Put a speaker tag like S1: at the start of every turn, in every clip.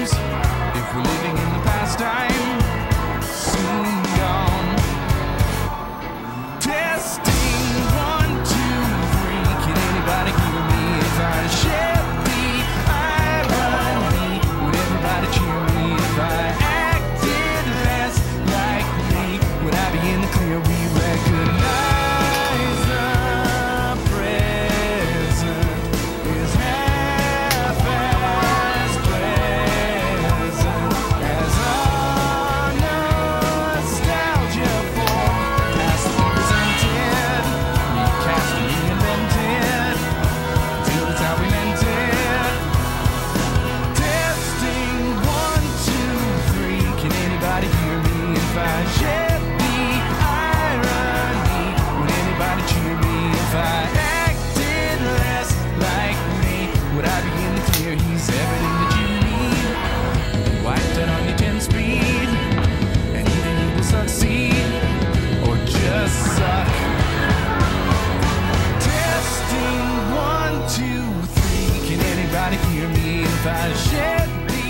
S1: use if we're living in the past time, soon gone. Testing 1, 2, 3. Can anybody hear me if I shed the irony? Would everybody cheer me if I acted less like me? Would I be in the clear? We recognize the present is half as present as our nostalgia for past presented, recast and reinvented till it's how we meant it. Testing 1, 2, 3. Can anybody hear me if I shed the irony? Would anybody cheer me if I acted less like me? Would I be in the clear? He's everything that you need. Wiped it on your 10 speed, and either you will succeed or just suck. Testing 1, 2, 3. Can anybody hear me if I shed the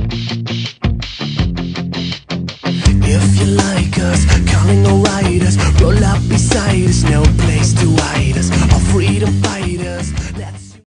S2: If you like us, calling or write us,